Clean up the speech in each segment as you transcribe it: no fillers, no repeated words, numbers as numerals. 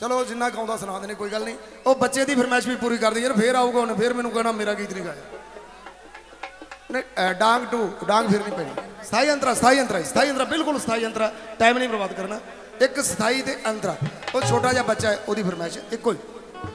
चलो जिन्ना गाँव सुना देने कोई गल नहीं। वो बच्चे की फरमाइश भी पूरी कर दी यार, फिर आऊगा उन्हें फिर मैंने कहना मेरा गीत नहीं गाया। डांग टू डांग फिर नहीं पैनी। स्थाई अंतरा स्थाई अंतरा स्थाई अंतरा बिल्कुल स्थाई अंतरा, टाइम नहीं बर्बाद करना। एक स्थाई ते अंतरा, वो छोटा जहा बच्चा है वो फरमाइश एक ही।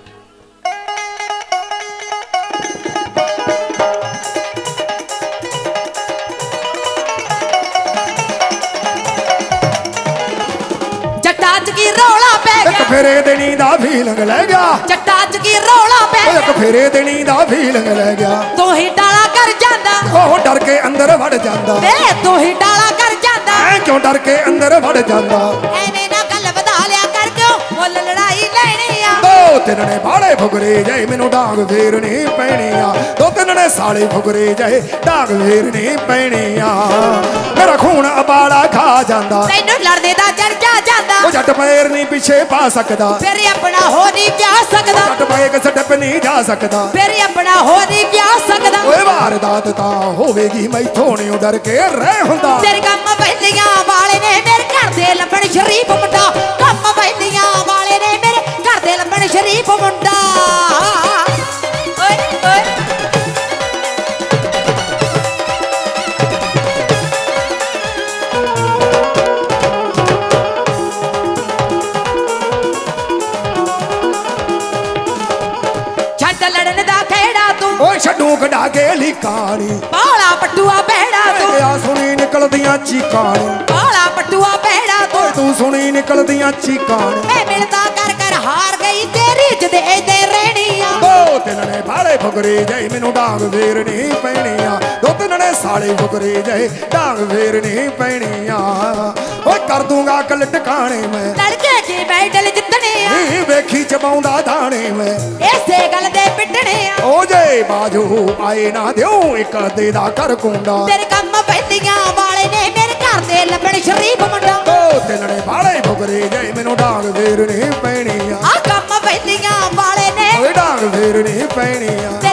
फेरे देनी दा फीलिंग ले गया, जट्टा च की रौला पै गया, एक फेरे देनी दा फीलिंग ले गया। तू ही डाला कर जांदा, ओ डर के अंदर वड़ जांदा, वे तू ही डाला कर जांदा, ऐ क्यों डर के अंदर वड़ जांदा। एवें ना गल वधा लिया कर क्यों मुल लड़ाई लेनी आ। दो तिन ने बाले फुगरे जाए मैनू डांग फेरनी पैनी आ, दो तिन ने साले फुगरे जाए डांग फेरनी पैनी आ। मेरा खून अबाला खा जांदा, तैनू लड़दे दा चर्चा जांदा, ओ जट पैर नहीं पीछे पा सकदा, फिर अपना हो नहीं क्या सकदा, जट पैर के सटप नहीं जा सकदा, फिर अपना हो नहीं क्या सकदा। ओए वारदात तां होवेगी मैथों नहीं डर के रह हुंदा। तेरे कम बैलियां वाले ने मेरे घर दे लबण शरीफ मुंडा, कम बैलियां वाले ने मेरे घर दे लबण शरीफ मुंडा। ओए ओए छड्डू कढ़ा के लिकानी, बाला पटुआ बेड़ा तू सुनी निकलदियां चीकानी, बाला पटुआ बेड़ा तू सुनी निकलदियां चीकानी। मैं मिलता कर कर हार गई तेरी जदे दे रहनिया। दो तिन ने बाले फुगरे जाए मैनू डांग फेरनी पैनी आ, दो तिन ने साले फुगरे जाए डांग फेरनी पैनी आ। ओए कर दूंगा कल टकाने में लड़के की बैटल जितने वेखी चबाउंदा दाने में, ऐसे गल दे पिटने ओ जे बाजू आए ना दियो एक दे दा कर कुंडा। तेरे कम बैलियां वाले ने मेरे घर दे लबण शरीफ मुंडा, दो तिन ने बाले फुगरे जाए मैनू डांग फेरनी पैनी आ, कम बैलियां वाले ने डांग फेरनी पैनी आ।